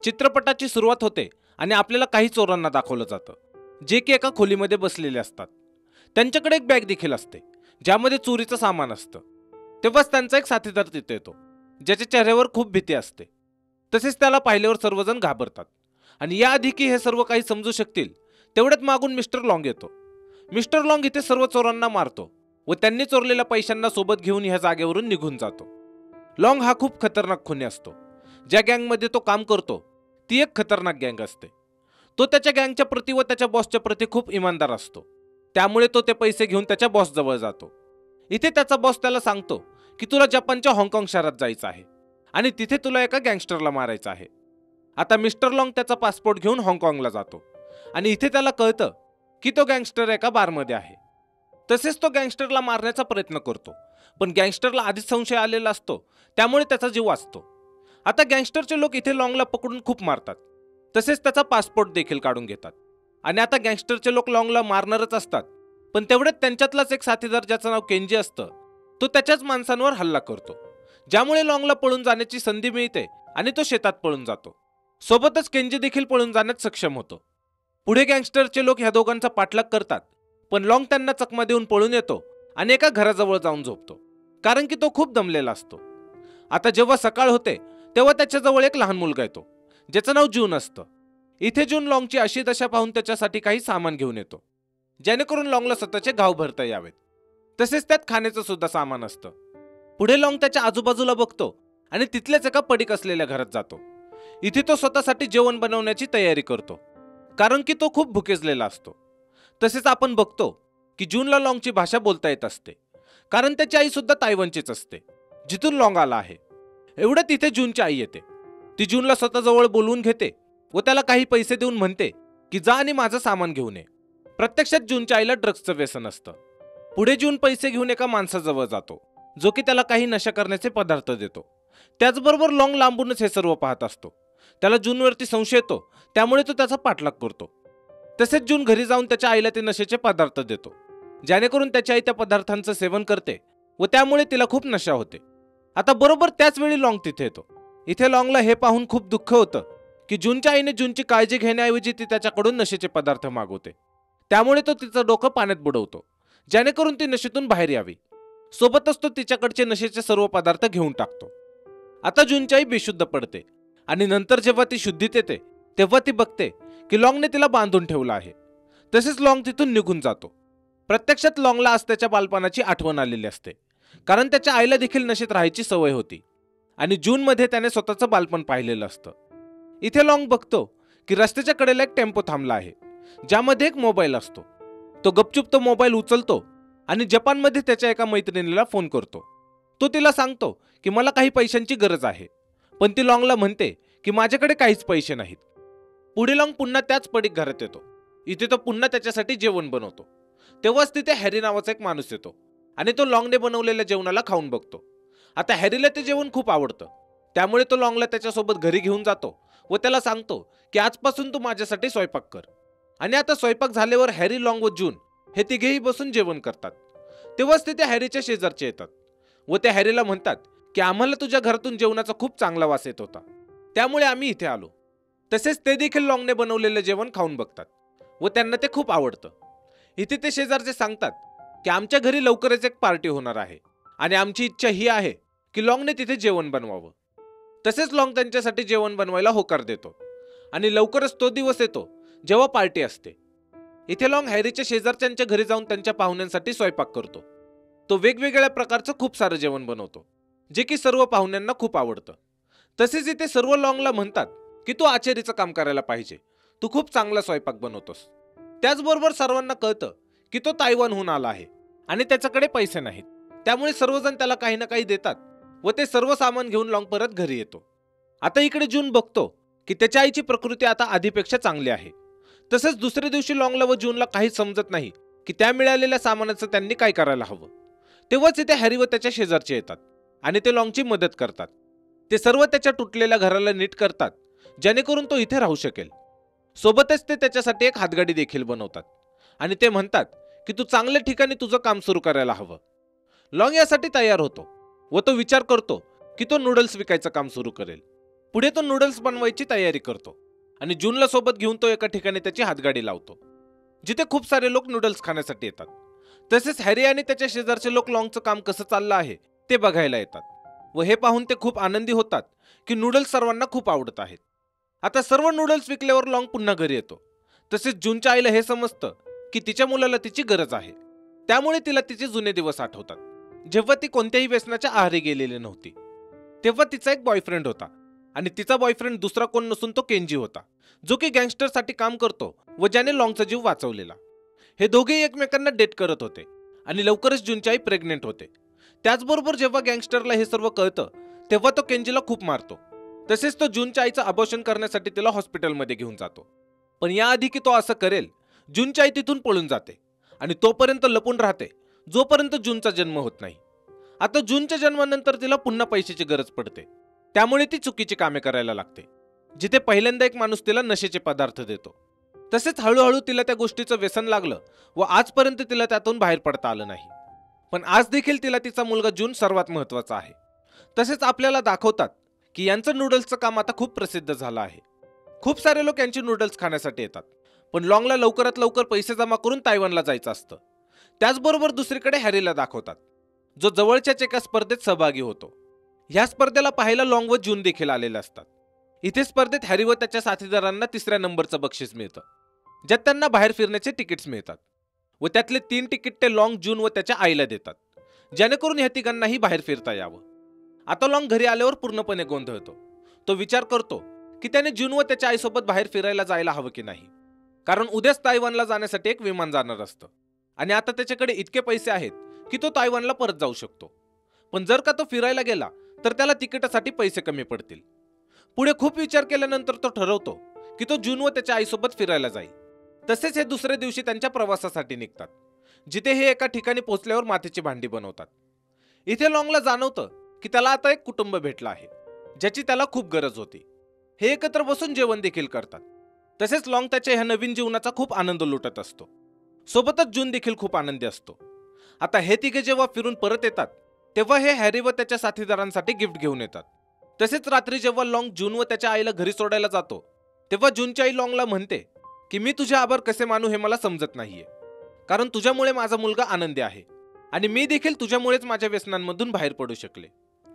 चित्रपटाची सुरुवात होते आणि आपल्याला काही चोरांना दाखवलं जातं, जे की एका खोलीमध्ये बसलेले असतात. त्यांच्याकडे एक बॅग देखील असते, ज्यामध्ये चोरीचं सामान असतं. तेव्हाच त्यांचा एक साथीदार तिथे येतो, ज्याच्या चेहऱ्यावर खूप भीती असते. तसेच त्याला पाहिल्यावर सर्वजण घाबरतात आणि याआधी की हे सर्व काही समजू शकतील तेवढ्यात मागून मिस्टर लॉन्ग येतो. मिस्टर लॉन्ग इथे सर्व चोरांना मारतो व त्यांनी चोरलेल्या पैशांना सोबत घेऊन ह्या जागेवरून निघून जातो. लॉन्ग हा खूप खतरनाक खुनी असतो. ज्या गँगमध्ये तो काम करतो ती एक खतरनाक गँग असते. तो त्याच्या गँगच्या प्रती व त्याच्या बॉसच्या प्रती खूप इमानदार असतो. त्यामुळे तो ते पैसे घेऊन त्याच्या बॉस जवळ जातो. इथे त्याचा बॉस त्याला सांगतो की तुला जपानच्या हाँगकाँग शहरात जायचं आहे आणि तिथे तुला एका गँगस्टरला मारायचं आहे. आता मिस्टर लॉन्ग त्याचा पासपोर्ट घेऊन हाँगकाँगला जातो आणि इथे त्याला कळतं की तो गँगस्टर एका बारमध्ये आहे. तसेच तो गँगस्टरला मारण्याचा प्रयत्न करतो, पण गँगस्टरला आधीच संशय आलेला असतो, त्यामुळे त्याचा जीव वाचतो. आता गँगस्टरचे लोक इथे लॉन्गला पकडून खूप मारतात, तसेच त्याचा पासपोर्ट देखील काढून घेतात. आणि आता गँगस्टरचे लोक लॉन्गला मारणारच असतात, पण तेवढ्यात त्यांच्यातलाच एक साथीदार ज्याचं नाव केंजी असतं, तो त्याच्याच माणसांवर हल्ला करतो, ज्यामुळे लॉन्गला पळून जाण्याची संधी मिळते आणि तो शेतात पळून जातो. सोबतच केंजी देखील पळून जाण्यात सक्षम होतो. पुढे गँगस्टरचे लोक ह्या दोघांचा पाठलाग करतात, पण लॉन्ग त्यांना चकमा देऊन पळून येतो आणि एका घराजवळ जाऊन झोपतो, कारण की तो खूप दमलेला असतो. आता जेव्हा सकाळ होते तेव्हा त्याच्याजवळ एक लहान मुलगा येतो, ज्याचं नाव जून असतं. इथे जून लॉन्गची अशी दशा पाहून त्याच्यासाठी काही सामान घेऊन येतो, जेणेकरून लॉन्गला स्वतःचे घाव भरता यावेत. तसेच त्यात खाण्याचं सुद्धा सामान असतं. पुढे लॉन्ग त्याच्या आजूबाजूला बघतो आणि तिथल्याच एका पडीक असलेल्या घरात जातो. इथे तो स्वतःसाठी जेवण बनवण्याची तयारी करतो, कारण की तो खूप भुकेजलेला असतो. तसेच आपण बघतो की जूनला लॉन्गची भाषा बोलता येत असते, कारण त्याची आई सुद्धा तायवानचीच असते, जिथून लॉन्ग आला आहे. एवढं तिथे जूनची आई येते. ती जूनला स्वतःजवळ बोलवून घेते व त्याला काही पैसे देऊन म्हणते की जा आणि माझं सामान घेऊन ये. प्रत्यक्षात जूनच्या आईला ड्रग्सचं व्यसन असतं. पुढे जून पैसे घेऊन एका माणसाजवळ जातो, जो की त्याला काही नशा करण्याचे पदार्थ देतो. त्याचबरोबर लॉन्ग लांबूनच हे सर्व पाहत असतो. त्याला जूनवरती संशय येतो, त्यामुळे तो त्याचा पाठलाग करतो. तसेच जून घरी जाऊन त्याच्या आईला ते नशेचे पदार्थ देतो, जेणेकरून त्याची आई त्या पदार्थांचं सेवन करते व त्यामुळे तिला खूप नशा होते. आता बरोबर त्याच वेळी लॉन्ग तिथे येतो. इथे लॉन्गला हे पाहून खूप दुःख होतं की जूनच्या आईने जूनची काळजी घेण्याऐवजी ती त्याच्याकडून नशेचे पदार्थ मागवते. त्यामुळे तो तिचं डोकं पाण्यात बुडवतो, जेणेकरून ती नशेतून बाहेर यावी. सोबतच तो तिच्याकडचे नशेचे सर्व पदार्थ घेऊन टाकतो. आता जूनची आई बेशुद्ध पडते आणि नंतर जेव्हा ती शुद्धीत येते तेव्हा ती बघते की लॉन्गने तिला बांधून ठेवलं आहे. तसेच लॉन्ग तिथून निघून जातो. प्रत्यक्षात लॉन्गला आज त्याच्या बालपणाची आठवण आलेली असते, कारण त्याच्या आईला देखील नशेत राहायची सवय होती आणि जूनमध्ये त्याने स्वतःचं बालपण पाहिलेलं असतं. इथे लॉन्ग बघतो की रस्त्याच्या कडेला एक टेम्पो थांबला आहे, ज्यामध्ये एक मोबाईल असतो. तो गपचूप तो मोबाईल उचलतो आणि जपानमध्ये त्याच्या एका मैत्रिणीला फोन करतो. तो तिला सांगतो की मला काही पैशांची गरज आहे, पण ती लॉन्गला म्हणते की माझ्याकडे काहीच पैसे नाहीत. पुढे लॉन्ग पुन्हा त्याच पडीक घरात येतो. इथे तो पुन्हा त्याच्यासाठी जेवण बनवतो. तेव्हाच तिथे हॅरी नावाचा एक माणूस येतो आणि तो लॉन्गने बनवलेल्या जेवणाला खाऊन बघतो. आता हॅरीला ते जेवण खूप आवडतं, त्यामुळे तो लॉन्गला त्याच्यासोबत घरी घेऊन जातो व त्याला सांगतो की आजपासून तू माझ्यासाठी स्वयंपाक कर. आणि आता स्वयंपाक झाल्यावर हॅरी, लॉन्ग व जून हे तिघेही बसून जेवण करतात. तेव्हाच तिथे हॅरीच्या शेजारचे येतात व ते हॅरीला म्हणतात की आम्हाला तुझ्या घरातून जेवणाचा खूप चांगला वास येत होता, त्यामुळे आम्ही इथे आलो. तसेच ते देखील लॉन्गने बनवलेलं जेवण खाऊन बघतात व त्यांना ते खूप आवडतं. इथे ते शेजारचे सांगतात की आमच्या घरी लवकरच एक पार्टी होणार आहे आणि आमची इच्छा ही आहे की लॉन्गने तिथे जेवण बनवावं. तसेच लॉन्ग त्यांच्यासाठी जेवण बनवायला होकार देतो आणि लवकरच तो दिवस येतो जेव्हा पार्टी असते. इथे लॉन्ग हॅरीच्या शेजारच्यांच्या घरी जाऊन त्यांच्या पाहुण्यांसाठी स्वयंपाक करतो. तो वेगवेगळ्या प्रकारचं खूप सारं जेवण बनवतो, जे की सर्व पाहुण्यांना खूप आवडतं. तसेच इथे सर्व लॉन्गला म्हणतात की तू आचारीचं काम करायला पाहिजे, तू खूप चांगला स्वयंपाक बनवतोस. त्याचबरोबर सर्वांना कळतं की तो तायवानहून आला आहे आणि त्याच्याकडे पैसे नाहीत, त्यामुळे सर्वजण त्याला काही ना काही देतात व ते सर्व सामान घेऊन लॉन्ग परत घरी येतो. आता इकडे जून बघतो की त्याच्या आईची प्रकृती आता आधीपेक्षा चांगली आहे. तसेच दुसऱ्या दिवशी लॉन्गला व जूनला काहीच समजत नाही की त्या मिळालेल्या सामानाचं त्यांनी काय करायला हवं. तेव्हाच इथे हॅरी व त्याच्या शेजारचे येतात आणि ते लॉन्गची मदत करतात. ते सर्व त्याच्या तुटलेल्या घराला नीट करतात, जेणेकरून तो इथे राहू शकेल. सोबतच ते त्याच्यासाठी एक हातगाडी देखील बनवतात आणि ते म्हणतात की तू चांगल्या ठिकाणी तुझं काम सुरू करायला हवं. लॉन्ग यासाठी तयार होतो व तो विचार करतो की तो नूडल्स विकायचं काम सुरू करेल. पुढे तो नूडल्स बनवायची तयारी करतो आणि जूनला सोबत घेऊन तो एका ठिकाणी त्याची हातगाडी लावतो, जिथे खूप सारे लोक नूडल्स खाण्यासाठी येतात. तसेच हॅरी आणि त्याच्या शेजारचे लोक लॉंगचं काम कसं चाललं आहे ते बघायला येतात व हे पाहून ते खूप आनंदी होतात की नूडल्स सर्वांना खूप आवडत आहेत. आता सर्व नूडल्स विकल्यावर लॉंग पुन्हा घरी येतो. तसेच जूनच्या आईला हे समजतं की तिच्या मुलाला तिची गरज आहे. त्यामुळे तिला तिचे जुने दिवस आठवतात, जेव्हा ती कोणत्याही व्यसनाच्या आहारी गेलेली नव्हती. तेव्हा तिचा एक बॉयफ्रेंड होता आणि तिचा बॉयफ्रेंड दुसरा कोण नसून तो केंजी होता, जो की गँगस्टरसाठी काम करतो व ज्याने लॉंगचा जीव वाचवलेला. हे दोघेही एकमेकांना डेट करत होते आणि लवकरच जूनची आई प्रेग्नेंट होते. त्याचबरोबर जेव्हा गँगस्टरला हे सर्व कळतं तेव्हा तो केंजीला खूप मारतो. तसेच तो जूनच्या आईचं अबॉर्शन करण्यासाठी तिला हॉस्पिटलमध्ये घेऊन जातो. पण याआधी की तो असं करेल, जूनची आई तिथून पळून जाते आणि तोपर्यंत लपून राहते जोपर्यंत जूनचा जन्म होत नाही. आता जूनच्या जन्मानंतर तिला पुन्हा पैशाची गरज पडते. त्यामुळे ती चुकीची कामे करायला लागते, जिथे पहिल्यांदा एक माणूस तिला नशेचे पदार्थ देतो. तसेच हळूहळू तिला त्या गोष्टीचं व्यसन लागलं व आजपर्यंत तिला त्यातून बाहेर पडता आलं नाही. पण आज देखील तिला तिचा मुलगा जून सर्वात महत्त्वाचा आहे. तसेच आपल्याला दाखवतात की यांचं नूडल्सचं काम आता खूप प्रसिद्ध झालं आहे. खूप सारे लोक यांची नूडल्स खाण्यासाठी येतात. पण लॉंगला लवकरात लवकर पैसे जमा करून तायवानला जायचं असतं. त्याचबरोबर दुसरीकडे हॅरीला दाखवतात, जो जवळच्याच एका स्पर्धेत सहभागी होतो. ह्या स्पर्धेला पाहायला लॉंग व जून देखील आलेले असतात. इथे स्पर्धेत हॅरी व त्याच्या साथीदारांना 3ऱ्या नंबरचं बक्षीस मिळतं, ज्यात त्यांना बाहेर फिरण्याचे तिकीट्स मिळतात व त्यातले 3 तिकीट ते लॉंग, जून व त्याच्या आईला देतात, जेणेकरून ह्या तिघांनाही बाहेर फिरता यावं. आता लॉंग घरी आल्यावर पूर्णपणे गोंधळतो. तो विचार करतो की त्याने जून व त्याच्या आईसोबत बाहेर फिरायला जायला हवं की नाही, कारण उद्याच तायवानला जाण्यासाठी एक विमान जाणार असतं आणि आता त्याच्याकडे इतके पैसे आहेत की तो तायवानला परत जाऊ शकतो. पण जर का तो फिरायला गेला तर त्याला तिकिटासाठी पैसे कमी पडतील. पुढे खूप विचार केल्यानंतर तो ठरवतो की तो जून व त्याच्या आईसोबत फिरायला जाईल. तसेच हे दुसऱ्या दिवशी त्यांच्या प्रवासासाठी निघतात, जिथे हे एका ठिकाणी पोहोचल्यावर मातीची भांडी बनवतात. इथे लॉंगला जाणवतं की त्याला आता एक कुटुंब भेटलं आहे, ज्याची त्याला खूप गरज होती. हे एकत्र बसून जेवण देखील करतात. तसेच लॉंग त्याच्या ह्या नवीन जीवनाचा खूप आनंद लुटत असतो. सोबतच जून देखील खूप आनंदी असतो. आता हे तिघे जेव्हा फिरून परत येतात तेव्हा हे हॅरी व त्याच्या साथीदारांसाठी गिफ्ट घेऊन येतात. तसेच रात्री जेव्हा लॉंग जून व त्याच्या आईला घरी सोडायला जातो तेव्हा जूनची आई लॉंगला म्हणते की मी तुझे आभार कसे मानू हे मला समजत नाहीये, कारण तुझ्यामुळे माझा मुलगा आनंदी आहे आणि मी देखील तुझ्यामुळेच माझ्या व्यसनांमधून बाहेर पडू शकले.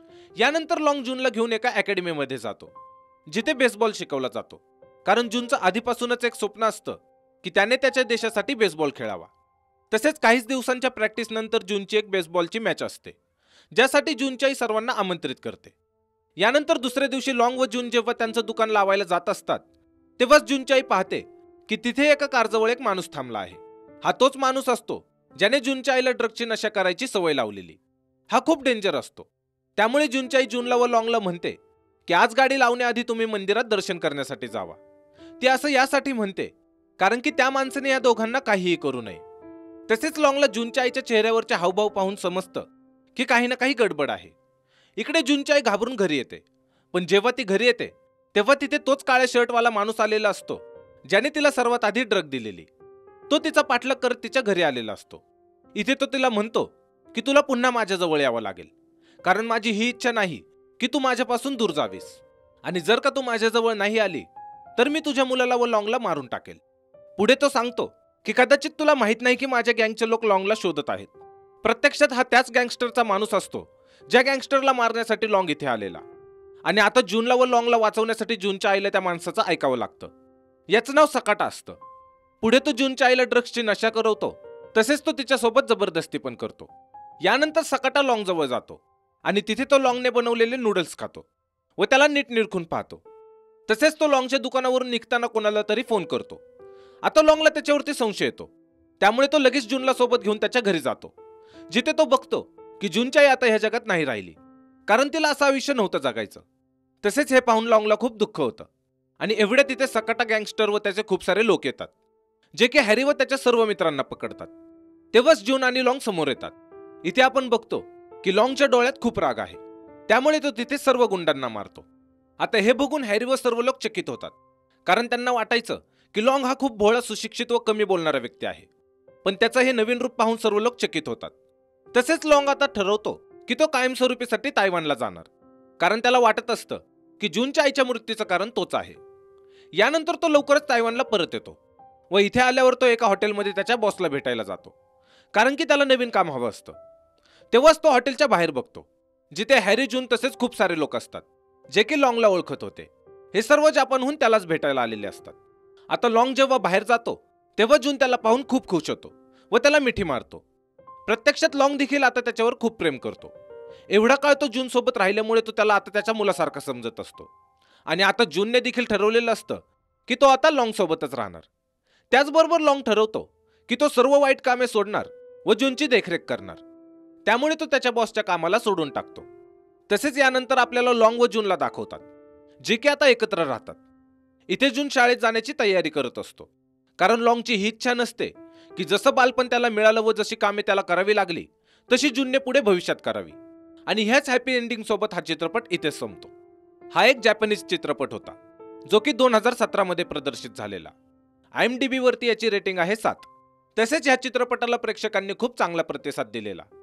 यानंतर लॉंग जूनला घेऊन एका अकॅडमीमध्ये जातो, जिथे बेसबॉल शिकवला जातो, कारण जूनचं आधीपासूनच एक स्वप्न असतं की त्याने त्याच्या देशासाठी बेसबॉल खेळावा. तसेच काहीच दिवसांच्या प्रॅक्टिस नंतर जूनची एक बेसबॉलची मॅच असते, ज्यासाठी जूनची आई सर्वांना आमंत्रित करते. यानंतर दुसऱ्या दिवशी लॉंग व जून जेव्हा त्यांचं दुकान लावायला जात असतात तेव्हाच जूनची आई पाहते की तिथे एका कारजवळ एक माणूस थांबला आहे. हा तोच माणूस असतो ज्याने जूनच्या आईला ड्रगची नशा करायची सवय लावलेली. हा खूप डेंजर असतो. त्यामुळे जूनची आई जूनला व लॉंगला म्हणते की आज गाडी लावण्याआधी तुम्ही मंदिरात दर्शन करण्यासाठी जावा. ती असं यासाठी म्हणते कारण की त्या माणसाने या दोघांना काहीही करू नये. तसेच लॉंगला जूनच्या आईच्या चेहऱ्यावरचे हावभाव पाहून समजतं की काही ना काही गडबड आहे. इकडे जूनची आई घाबरून घरी येते. पण जेव्हा ती घरी येते तेव्हा तिथे तोच काळ्या शर्टवाला माणूस आलेला असतो, ज्याने तिला सर्वात आधी ड्रग दिलेली. तो तिचा पाठलाग करत तिच्या घरी आलेला असतो. इथे तो तिला म्हणतो की तुला पुन्हा माझ्याजवळ यावं लागेल, कारण माझी ही इच्छा नाही की तू माझ्यापासून दूर जावीस, आणि जर का तू माझ्याजवळ नाही आली तर मी तुझ्या मुलाला व लॉंगला मारून टाकेल. पुढे तो सांगतो की कदाचित तुला माहित नाही की माझ्या गँगचे लोक लॉंगला शोधत आहेत. प्रत्यक्षात हा त्याच गँगस्टरचा माणूस असतो ज्या गँगस्टरला मारण्यासाठी लॉंग इथे आलेला, आणि आता जूनला व लॉंगला वाचवण्यासाठी जूनच्या आईला त्या माणसाचं ऐकावं लागतं. याचं नाव सकाटा असतं. पुढे तो जूनच्या आईला ड्रग्सची नशा करवतो, तसेच तो तिच्यासोबत जबरदस्ती पण करतो. यानंतर सकाटा लॉंग जवळ जातो आणि तिथे तो लॉंगने बनवलेले नूडल्स खातो व त्याला नीट निरखून पाहतो. तसेच तो लॉंगच्या दुकानावरून निघताना कोणाला तरी फोन करतो. आता लॉंगला त्याच्यावरती संशय येतो, त्यामुळे तो लगेच जूनला सोबत घेऊन त्याच्या घरी जातो, जिथे तो बघतो की जूनची आई आता ह्या जगात नाही राहिली, कारण तिला असं आयुष्य नव्हतं जगायचं. तसेच हे पाहून लॉंगला खूप दुःख होतं आणि एवढ्या तिथे सकाटा गँगस्टर व त्याचे खूप सारे लोक येतात, जे की हॅरी व त्याच्या सर्व मित्रांना पकडतात. तेव्हाच जून आणि लॉंग समोर येतात. इथे आपण बघतो की लॉंगच्या डोळ्यात खूप राग आहे, त्यामुळे तो तिथे सर्व गुंडांना मारतो. आता हे बघून हॅरी व सर्व लोक चकित होतात, कारण त्यांना वाटायचं की लॉंग हा खूप भोळा, सुशिक्षित व कमी बोलणारा व्यक्ती आहे. पण त्याचं हे नवीन रूप पाहून सर्व लोक चकित होतात. तसेच लॉंग आता ठरवतो की तो कायमस्वरूपीसाठी तायवानला जाणार, कारण त्याला वाटत असतं की जूनच्या आईच्या मृत्यूचं कारण तोच आहे. यानंतर तो लवकरच तायवानला परत येतो व इथे आल्यावर तो एका हॉटेलमध्ये त्याच्या बॉसला भेटायला जातो, कारण की त्याला नवीन काम हवं असतं. तेव्हाच तो हॉटेलच्या बाहेर बघतो, जिथे हॅरी, जून तसेच खूप सारे लोक असतात, जे की लॉंगला ओळखत होते. हे सर्व जपानहून त्यालाच भेटायला आलेले असतात. आता लॉंग जेव्हा बाहेर जातो तेव्हा जून त्याला पाहून खूप खुश होतो व त्याला मिठी मारतो. प्रत्यक्षात लॉंग देखील आता त्याच्यावर खूप प्रेम करतो. एवढा काळ तो जून सोबत राहिल्यामुळे तो त्याला आता त्याच्या मुलासारखा समजत असतो. आणि आता जूनने देखील ठरवलेलं असतं की तो आता लॉंग सोबतच राहणार. त्याचबरोबर लॉंग ठरवतो की तो सर्व वाईट कामे सोडणार व जूनची देखरेख करणार. त्यामुळे तो त्याच्या बॉसच्या कामाला सोडून टाकतो. तसेच यानंतर आपल्याला लॉंग व जूनला दाखवतात, जे की आता एकत्र राहतात. इथे जून शाळेत जाण्याची तयारी करत असतो, कारण लॉंगची ही इच्छा नसते की जसं बालपण त्याला मिळालं व जशी कामे त्याला करावी लागली तशी जूनने पुढे भविष्यात करावी. आणि ह्याच हॅपी एंडिंग सोबत हा चित्रपट इथेच संपतो. हा एक जॅपनीज चित्रपट होता, जो की 2017 मध्ये प्रदर्शित झालेला. IMDb वरती याची रेटिंग आहे 7. तसेच ह्या चित्रपटाला प्रेक्षकांनी खूप चांगला प्रतिसाद दिलेला.